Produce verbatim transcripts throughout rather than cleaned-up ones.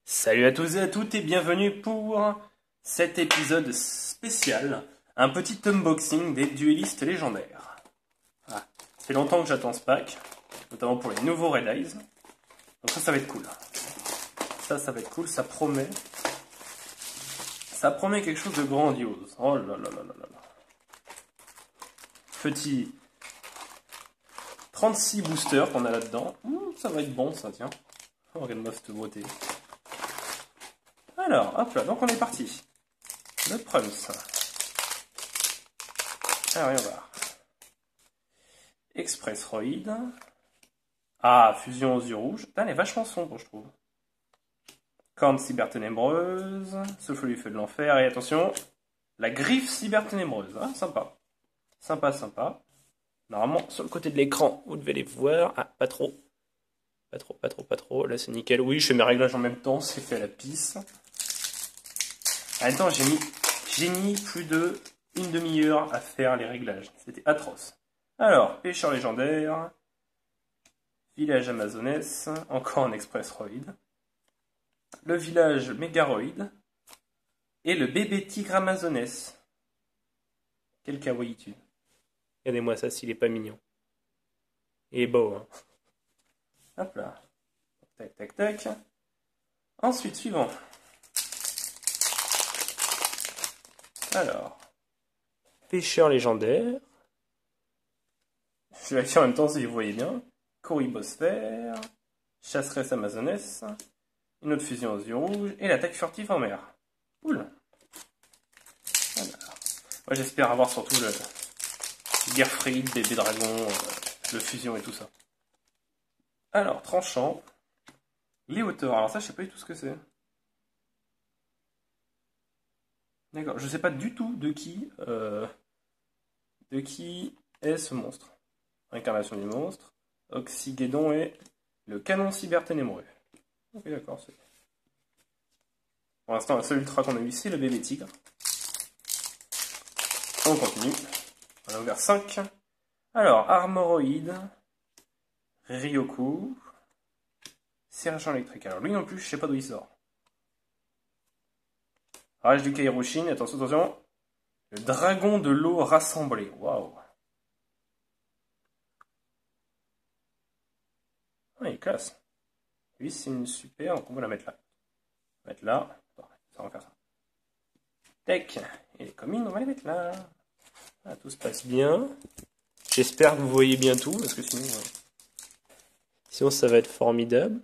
Salut à tous et à toutes et bienvenue pour cet épisode spécial, un petit unboxing des duellistes légendaires. Ah, ça fait longtemps que j'attends ce pack, notamment pour les nouveaux Red Eyes. Donc ça, ça va être cool. Ça, ça va être cool, ça promet. Ça promet quelque chose de grandiose. Oh là là là là là là. Petit trente-six boosters qu'on a là-dedans. Mmh, ça va être bon ça, tiens. Oh, regarde-moi cette beauté. Alors, hop là, donc on est parti. Le Prums. Alors, on va voir. Express Roid. Ah, fusion aux yeux rouges. Putain, elle est vachement sombre, je trouve. Corne cyberténébreuse. Souffle du feu de l'enfer. Et attention, la griffe cyberténébreuse. Ah, sympa. Sympa, sympa. Normalement, sur le côté de l'écran, vous devez les voir. Ah, pas trop. Pas trop, pas trop, pas trop. Là, c'est nickel. Oui, je fais mes réglages en même temps. C'est fait à la pisse. En même temps, j'ai mis, j'ai mis plus de une demi-heure à faire les réglages. C'était atroce. Alors, pêcheur légendaire, village amazonès, encore un express roid, le village mégaroid et le bébé tigre amazonès. Quelle kawaii-tude. Regardez-moi ça s'il est pas mignon. Il est beau, hein. Hop là. Tac, tac, tac. Ensuite, suivant. Alors, pêcheur légendaire. Je vais vérifier en même temps si vous voyez bien. Corribosphère, chasseresse amazonesse, une autre fusion aux yeux rouges et l'attaque furtive en mer. Cool. Alors, moi j'espère avoir surtout le Gerfried, bébé dragon, euh, le fusion et tout ça. Alors, tranchant. Léotor, alors ça je sais pas du tout ce que c'est. D'accord, je sais pas du tout de qui, euh, de qui est ce monstre. Incarnation du monstre, Oxygédon et le canon cyberténébreux. Ok, d'accord, c'est... Pour l'instant, la seule ultra qu'on a eu, c'est le bébé tigre. On continue. On a ouvert cinq. Alors, Armoroid, Ryoku, Sergent électrique. Alors, lui non plus, je sais pas d'où il sort. Rage du Kairoshin, attention, attention. Le dragon de l'eau rassemblé. Waouh. Ah, il classe. Lui, c'est une super. Donc, on va la mettre là. On va mettre là. Ça va faire ça. Tac. Et les communes, on va les mettre là. Ah, tout se passe bien. J'espère que vous voyez bien tout, parce que sinon, euh... sinon ça va être formidable.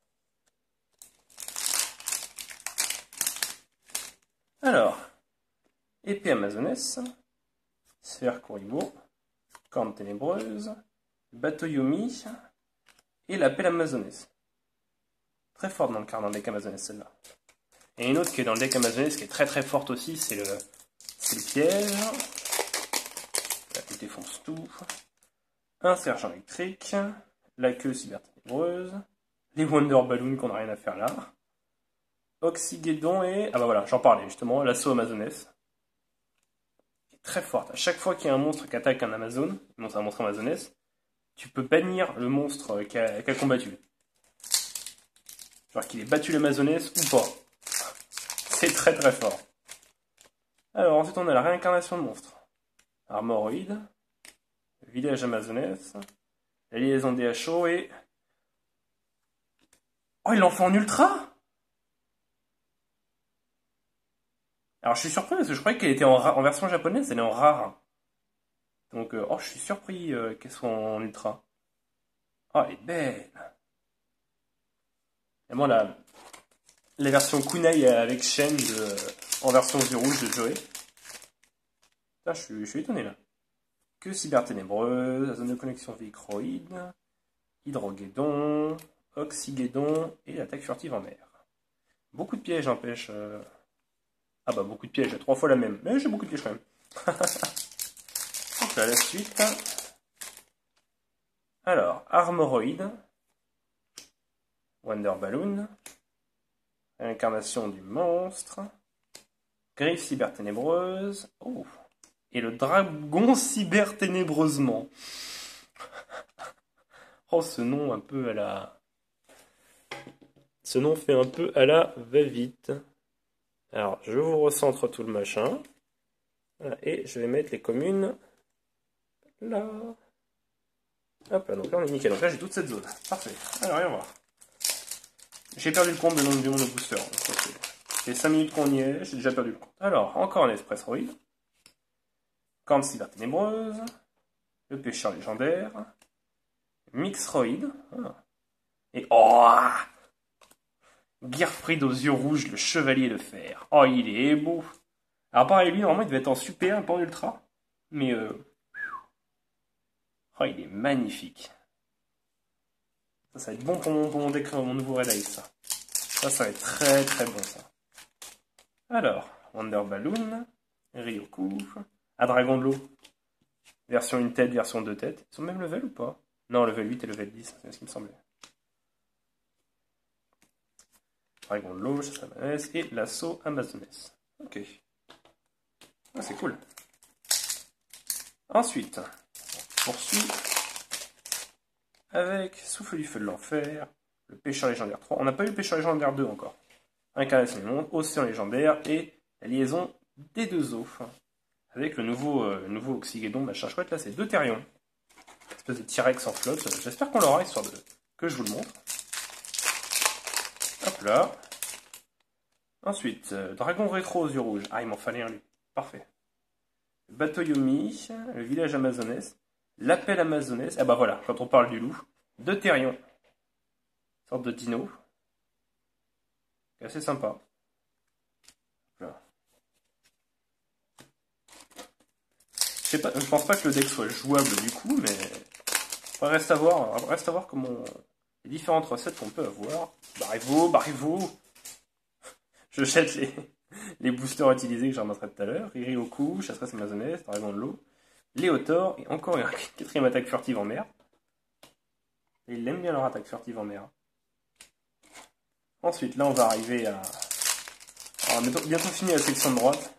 Alors, épée amazonesse, sphère Kuribo, corne ténébreuse, bateau Yomi et la pelle amazonesse. Très forte dans le card dans le deck amazonesse celle-là. Et une autre qui est dans le deck amazonesse qui est très très forte aussi, c'est le, c'est le piège. Là, il défonce tout. Un sergent électrique, la queue cyberténébreuse, les Wonder Balloons qu'on n'a rien à faire là. Oxygédon et... Ah bah voilà, j'en parlais justement, l'assaut amazonesse. Qui est très forte. À chaque fois qu'il y a un monstre qui attaque un Amazon, non c'est un monstre amazonesse, tu peux bannir le monstre qui a, qui a combattu. Genre qu'il ait battu l'amazonesse ou pas. C'est très très fort. Alors ensuite on a la réincarnation de monstre. Armoroid, village amazonesse, la liaison D H O et... Oh, il l'en fait en ultra! Alors je suis surpris parce que je croyais qu'elle était en, en version japonaise, elle est en rare. Donc, euh, oh, je suis surpris euh, qu'elle soit en ultra. Oh, elle est belle. Et moi, la, la version Kunai avec Shen de, en version yeux rouge de Joey. Là, je suis, je suis étonné là. Que cyberténébreuse, la zone de connexion Vicroid, Hydrogédon, Oxygédon et l'attaque furtive en mer. Beaucoup de pièges empêchent... Euh... Ah bah beaucoup de pièges, trois fois la même. Mais j'ai beaucoup de pièges quand même. Donc là, la suite. Alors, Armoroid, Wonder Balloon, Incarnation du monstre, Griffe cyberténébreuse, oh, et le dragon cyberténébreusement. Oh, ce nom un peu à la... Ce nom fait un peu à la va-vite. Alors, je vous recentre tout le machin. Voilà, et je vais mettre les communes là. Hop là, donc là on est nickel. Donc là j'ai toute cette zone. Parfait. Alors, rien voir. J'ai perdu le compte de nombre du monde de booster. C'est cinq minutes qu'on y est, j'ai déjà perdu le compte. Alors, encore un Expressroid. Corne Cyber Ténébreuse. Le Pêcheur Légendaire. Mixroid. Ah. Et oh, Gearfried aux yeux rouges, le Chevalier de Fer. Oh, il est beau. Alors pareil, lui, normalement, il devait être en super, pas en ultra. Mais, euh... oh, il est magnifique. Ça, ça va être bon pour mon, pour mon deck, mon nouveau Red Ice, ça. Ça, ça va être très très bon, ça. Alors, Wonder Balloon, Ryoku, à Dragon de l'eau. Version une tête, version deux têtes. Ils sont même level ou pas? Non, level huit et level dix, c'est ce qui me semblait. Dragon de l'eau, chasse amanesse et l'assaut amazonesse. Ok. Ah, c'est cool. Ensuite, on poursuit avec Souffle du feu de l'enfer, le Pêcheur légendaire trois. On n'a pas eu le Pêcheur légendaire deux encore. Incarnation du monde, Océan légendaire et la liaison des deux eaux. Avec le nouveau, euh, nouveau Oxygédon, machin chouette, là c'est deux Therions. Espèce de T-Rex en flotte. J'espère qu'on l'aura, histoire de que je vous le montre. Hop là. Ensuite, euh, Dragon rétro aux yeux rouges. Ah, il m'en fallait un lui. Parfait. Bateau Yomi, le village amazonès, l'appel amazonès. Ah bah voilà, quand on parle du loup. Deux Therions. Une sorte de dino. C'est assez sympa. Voilà. Je sais pas, je pense pas que le deck soit jouable du coup, mais reste à voir, reste à voir comment les différentes recettes qu'on peut avoir. Barivo, Barivo. Je jette les, les boosters utilisés que je remettrai tout à l'heure. Ryoku, Chasseresse amazonesse, Dragon de l'eau, Léotor, et encore une quatrième attaque furtive en mer. Et ils aiment bien leur attaque furtive en mer. Ensuite, là on va arriver à... Alors, bientôt, bientôt fini la section de droite.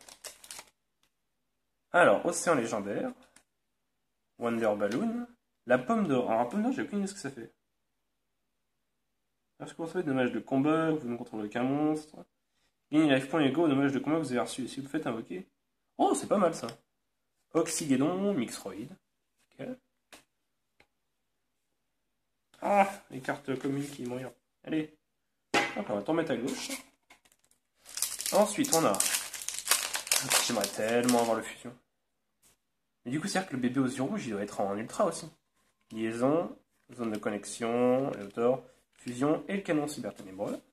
Alors, Océan légendaire, Wonder Balloon, la pomme d'or. Alors, la pomme d'or, j'ai aucune idée de ce que ça fait. Lorsque vous recevez des dommages de combat, vous ne contrôlez aucun monstre. Gagnez life point égaux aux dommages de combat que vous avez reçus. Et si vous faites invoquer. Oh, c'est pas mal ça. Oxygédon, Mixroid. Ok. Ah, les cartes communes qui vont rien. Allez. Hop, on va t'en mettre à gauche. Ensuite, on a. J'aimerais tellement avoir le fusion. Mais du coup, c'est-à-dire que le bébé aux yeux rouges, il doit être en ultra aussi. Liaison, zone de connexion, Léotor, fusion et le canon cyber ténébreux.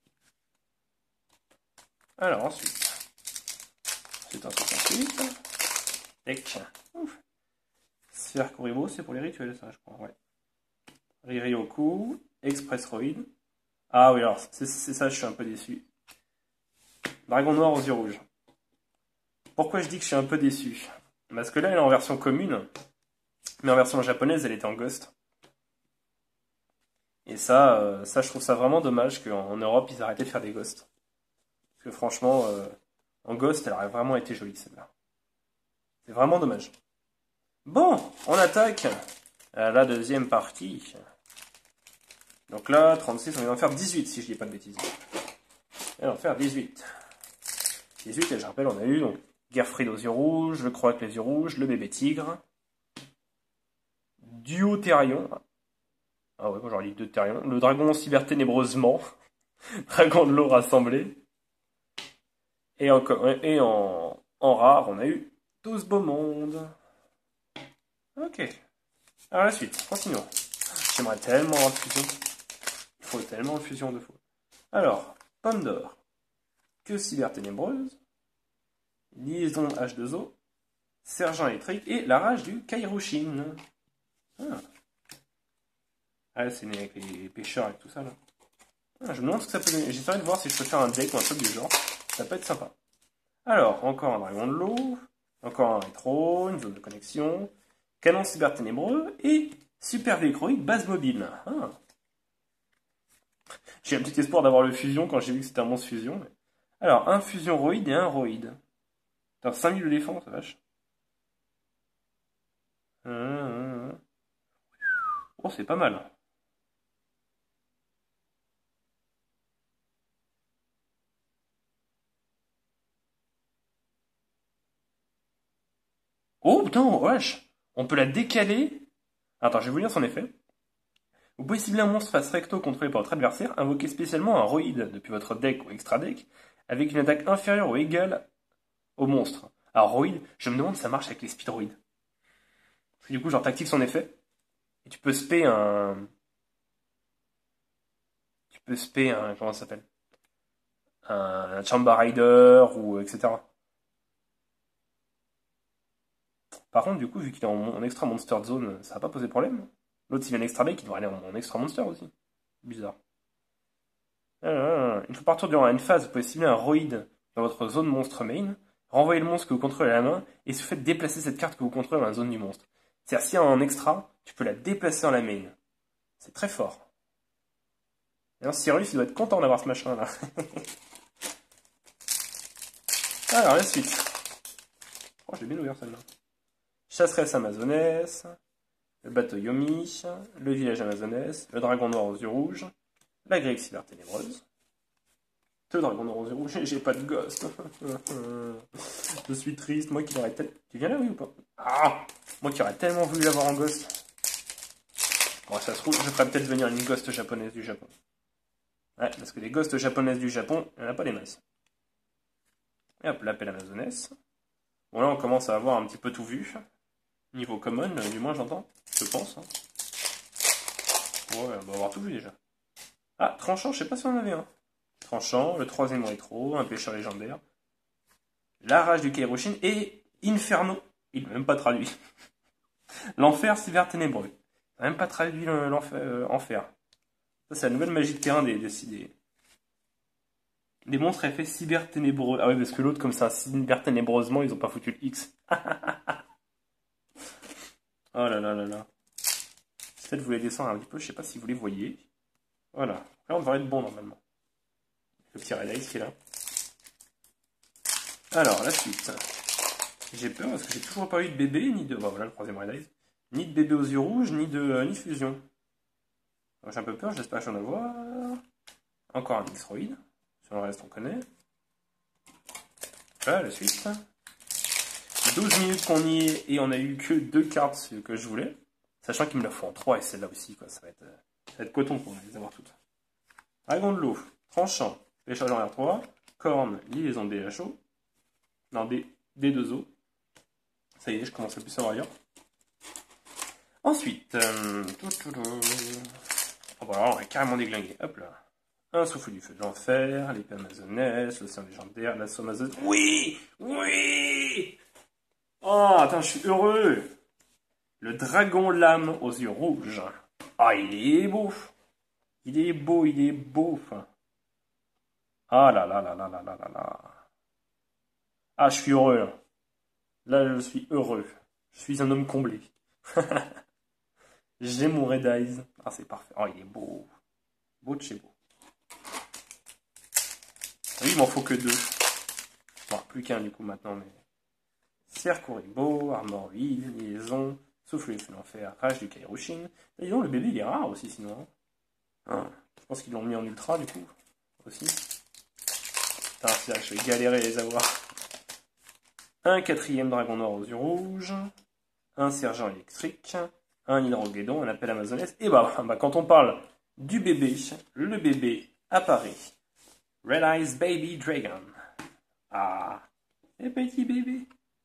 Alors ensuite, c'est un ensuite. Ec. Ouf. Sphère Kuribo, c'est pour les rituels, ça, je crois. Ouais. Ryoku, Expressroid. Ah oui, alors, c'est ça, je suis un peu déçu. Dragon noir aux yeux rouges. Pourquoi je dis que je suis un peu déçu? Parce que là, elle est en version commune, mais en version japonaise, elle était en Ghost. Et ça, euh, ça, je trouve ça vraiment dommage qu'en Europe, ils arrêtaient de faire des Ghosts. Parce que franchement, euh, en Ghost, elle aurait vraiment été jolie, celle-là. C'est vraiment dommage. Bon, on attaque à la deuxième partie. Donc là, trente-six, on va en faire dix-huit, si je dis pas de bêtises. Et on va en faire dix-huit. dix-huit, et je rappelle, on a eu donc Gearfried aux yeux rouges, le Croc avec les yeux rouges, le bébé tigre, Duo Therion. Ah ouais, moi j'aurais dit deux Therion. Le dragon cyber ténébreusement. Dragon de l'eau rassemblé. Et, en, et en, en rare, on a eu douze beaux mondes. Ok. Alors la suite, continuons. J'aimerais tellement avoir de fusion. Il faut tellement de fusion de fou. Alors, pomme d'or. Que cyber ténébreuse. Liaison H deux O. Sergent électrique. Et la rage du Kairoshin. Ah. Ah, c'est né avec les pêcheurs et tout ça là. Ah, je me demande ce que ça peut donner. J'essaierai de voir si je peux faire un deck ou un truc du genre. Ça peut être sympa. Alors, encore un dragon de l'eau. Encore un rétro, une zone de connexion. Canon cyber ténébreux. Et super véhicroïde base mobile. Ah. J'ai un petit espoir d'avoir le fusion quand j'ai vu que c'était un monstre fusion. Alors, un fusion roïde et un roïde. Putain, cinq mille de défense, vache. Oh, c'est pas mal. Oh putain, wesh. On peut la décaler. Attends, je vais vous lire son effet. Vous pouvez cibler un monstre face recto contrôlé par votre adversaire, invoquer spécialement un Roid depuis votre deck ou extra deck, avec une attaque inférieure ou égale au monstre. Alors Roid, je me demande si ça marche avec les speedroids. Parce que du coup, genre t'actives son effet, et tu peux spé un... Tu peux spé un... Comment ça s'appelle? Un Chamber Rider, ou et cetera. Par contre, du coup, vu qu'il est en, en extra monster zone, ça va pas poser problème. L'autre, s'il vient extra deck, il devrait aller en, en extra monster aussi. Bizarre. Une fois par tour durant une phase, vous pouvez cibler un Roid dans votre zone monstre main, renvoyer le monstre que vous contrôlez à la main, et si vous faites déplacer cette carte que vous contrôlez dans la zone du monstre. C'est-à-dire, si en extra, tu peux la déplacer en la main. C'est très fort. Et Cyrus, il doit être content d'avoir ce machin-là. Alors, la suite. Oh, je l'ai bien ouvert celle-là. Chasseresse amazonesse, le bateau Yomi, le village amazonesse, le dragon noir aux yeux rouges, la grecque cyber ténébreuse. Deux dragons noir aux yeux rouges, j'ai pas de ghost. Je suis triste, moi qui l'aurais tellement... Tu viens là, oui ou pas? Ah, moi qui aurais tellement voulu l'avoir en ghost. Bon, ça se trouve, je ferais peut-être venir une ghost japonaise du Japon. Ouais, parce que les ghosts japonaises du Japon, il n'y en a pas des masses. Et hop, l'appel amazonesse. Bon, là, on commence à avoir un petit peu tout vu. Niveau common, du moins, j'entends. Je pense. Hein. Ouais, on va avoir tout vu déjà. Ah, tranchant, je sais pas si on en avait un. Tranchant, le troisième rétro, un pêcheur légendaire. La rage du Kairoshin et Inferno. Il n'a même pas traduit. L'enfer cyber ténébreux. Il n'a même pas traduit l'enfer. Euh, enfer. Ça, c'est la nouvelle magie de terrain des, des, des, des monstres à effet cyber ténébreux. Ah ouais, parce que l'autre, comme ça, cyber ténébreusement, ils ont pas foutu le X. Oh là là là là. Peut-être vous les descendre un petit peu, je sais pas si vous les voyez. Voilà. Là, on devrait être bon normalement. Le petit Red Ice qui est là. Alors, la suite. J'ai peur parce que j'ai toujours pas eu de bébé, ni de... Bah voilà, le troisième Red Ice. Ni de bébé aux yeux rouges, ni de, euh, ni de fusion. J'ai un peu peur, j'espère que j'en avoir. Encore un X-Roid. Sur le reste, on connaît. Voilà, la suite. douze minutes qu'on y est et on a eu que deux cartes que je voulais. Sachant qu'il me la faut en trois et celle-là aussi, quoi. Ça va être, ça va être coton pour les avoir toutes. Dragon de l'eau, tranchant, pêcheur en R trois, corne, liaison de D H O. Non, D, D deux O. Ça y est, je commence à plus savoir lire. Ensuite, euh... oh, voilà, on a carrément déglingué. Hop là. Un souffle du feu de l'enfer, l'épée amazonesse, l'océan légendaire, l'assaut amazonesse. Oui! Oui! Oh, attends, je suis heureux! Le dragon lame aux yeux rouges. Ah, il est beau! Il est beau, il est beau! Ah là là là là là là là là! Ah, je suis heureux! Là, je suis heureux. Je suis un homme comblé. J'ai mon Red Eyes. Ah, c'est parfait. Oh, il est beau. Beau de chez beau. Oui, il m'en faut que deux. Bon, plus qu'un du coup maintenant, mais... Cercoribo, Armor huile, Liaison, Souffle de l'enfer, Rage du Kairoshin. Et disons, le bébé il est rare aussi sinon. Hein. Je pense qu'ils l'ont mis en ultra du coup. Aussi. Putain, c'est là que je vais galérer à les avoir. Un quatrième dragon noir aux yeux rouges. Un sergent électrique. Un hydroguédon, un appel amazonesse. Et bah, bah, quand on parle du bébé, le bébé apparaît. Red Eyes Baby Dragon. Ah, et petit bébé.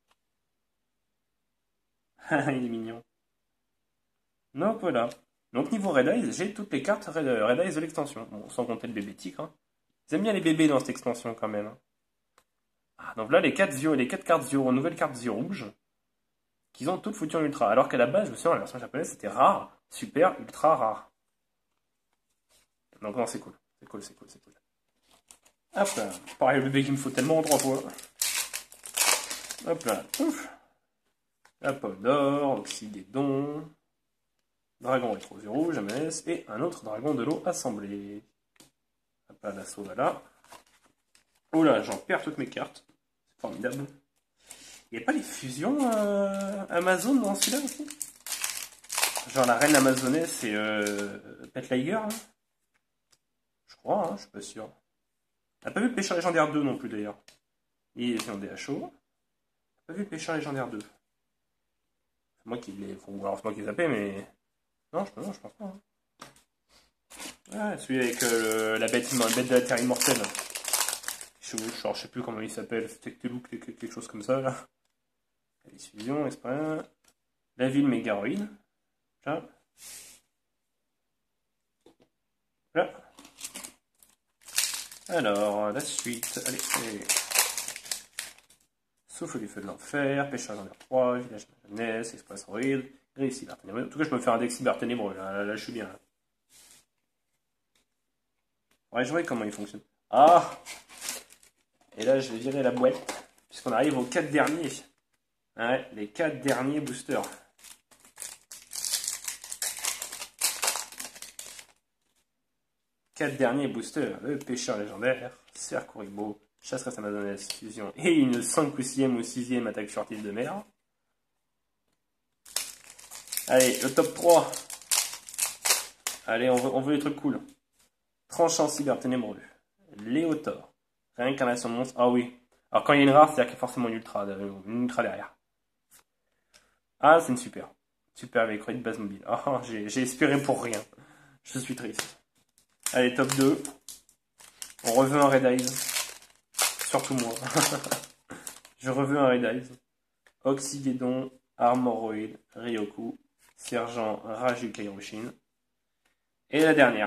Il est mignon. Donc voilà. Donc niveau Red Eyes, j'ai toutes les cartes Red, Red Eyes de l'extension. Bon, sans compter le bébé tigre. Hein. Ils aiment bien les bébés dans cette extension quand même. Hein. Ah, donc là, les quatre yeux, les quatre cartes yeux, nouvelles cartes yeux rouges, qu'ils ont toutes foutues en ultra. Alors qu'à la base, je me souviens, la version japonaise, c'était rare, super, ultra rare. Donc non, c'est cool. C'est cool, c'est cool, c'est cool. Hop là. Pareil, le bébé qu'il me faut tellement en trois fois. Hop là. Ouf. La pomme d'or, oxydédon, dragon rétro yeux rouges, M S, et un autre dragon de l'eau assemblé. Hop là, l'assaut là là. Oh là, j'en perds toutes mes cartes. C'est formidable. Il n'y a pas les fusions euh, Amazon dans celui-là aussi? Genre la reine amazonesse et euh, Pet Liger hein. Je crois, hein, je suis pas sûr. On n'a pas vu le pêcheur légendaire deux non plus d'ailleurs. Il est en D H O. On n'a pas vu le pêcheur légendaire deux. C'est moi qui l'ai... Ou alors c'est moi qui l'ai zappé, mais... Non, je, non, je pense pas. Hein. Ouais, celui avec euh, le, la bête, la bête de la terre immortelle. Je, je, je sais plus comment il s'appelle. C'était quelque, quelque chose comme ça, là. Alice Fusion, Esprit. La ville mégaroïde. Là. Là. Alors, la suite. Allez, allez. Souffle du feu de l'enfer, Pêcheur en trois, Village de la jeunesse, Express Roid, Grille cyberténébreux. En tout cas, je me fais un deck cyberténébreux. Là, là, là, je suis bien. Là. Ouais, je vois comment il fonctionne. Ah! Et là, je vais virer la boîte, puisqu'on arrive aux quatre derniers. Ouais, les quatre derniers boosters. quatre derniers boosters. Le Pêcheur légendaire, Cercle Kuribo, Chasseresse amazonesse, Fusion, et une cinq ou sixième ou sixième attaque furtive de mer. Allez, le top trois. Allez, on veut, on veut les trucs cool. Tranchant cyberténébreux. Léotor. Réincarnation de monstre. Ah oui. Alors quand il y a une rare, c'est-à-dire qu'il y a forcément une ultra, une ultra derrière. Ah, c'est une super. Super avec de base mobile. Ah, j'ai espéré pour rien. Je suis triste. Allez, top deux. On reveut un Red Eyes. Surtout moi. Je reveus un Red Eyes. Oxygédon, Armoroid, Ryoku, Sergent Raju Kairoshin. Et la dernière.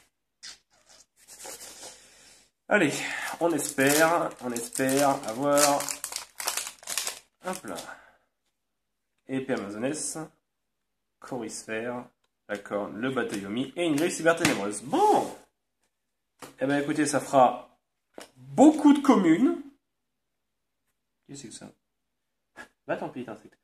Allez, on espère, on espère avoir un plat. Épée amazonesse, Chorisphère, la corne, le Batayomi et une grille cyberténébreuse. Bon! Eh ben écoutez, ça fera beaucoup de communes. Qu'est-ce que c'est que ça? Bah tant pis, insecte.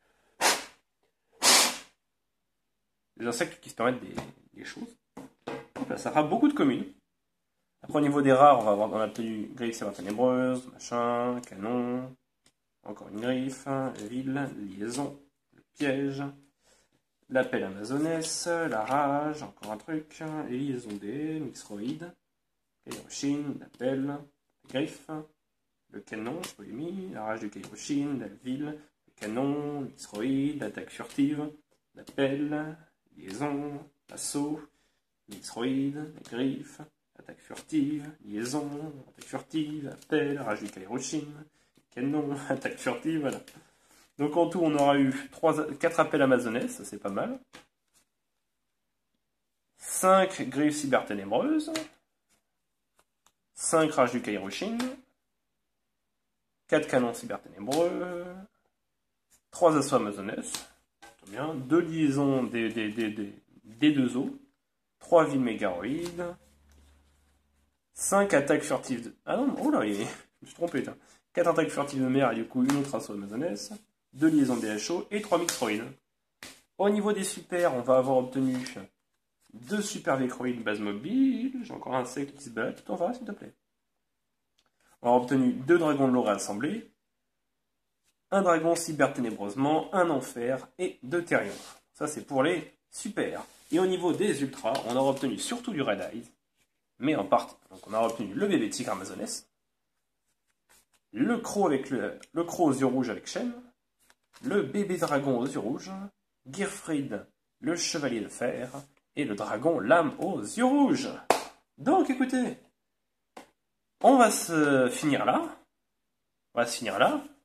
Des insectes qui se permettent des, des choses. Là, ça fera beaucoup de communes. Après, au niveau des rares, on va avoir on a obtenu griffe cyberténébreuse, machin, canon, encore une griffe, ville, liaison, le piège, l'appel amazonesse, la rage, encore un truc, et liaison des, mixroïde, Kairoshin, l'appel, la griffe, le canon, je peux les mis, la rage du Kairoshin, la ville, le canon, mixroïde, l'attaque furtive, l'appel, liaison, l'assaut, mixroïde, la griffe, attaque furtive, liaison, attaque furtive, appel, rage du Kairoshin, canon, attaque furtive, voilà. Donc en tout, on aura eu quatre appels amazonesse, ça c'est pas mal. cinq griffes cyberténébreuses. cinq rage du Kairoshin. quatre canons cyberténébreux. trois assauts amazonesse. Bien. deux liaisons des, des, des, des, des deux os. trois villes mégaroïdes. cinq attaques furtives de... Ah non, oh là, je me suis trompé. quatre attaques furtives de mer et du coup une autre assaut amazonesse. deux liaisons D H O et trois mixroïdes. Au niveau des super, on va avoir obtenu deux super vécroïdes base mobile. J'ai encore un insecte qui se balade. T'en vas, s'il te plaît. On a obtenu deux dragons de l'eau réassemblés, un dragon cyberténébreusement, un enfer et deux terriens. Ça, c'est pour les super. Et au niveau des ultras, on aura obtenu surtout du Red Eyes, mais en partie. Donc, on aura obtenu le bébé tigre amazonesse, le croc avec le, le croc aux yeux rouges avec chaîne, le bébé dragon aux yeux rouges, Gearfried, le chevalier de fer, et le dragon lame aux yeux rouges. Donc, écoutez, on va se finir là. On va se finir là.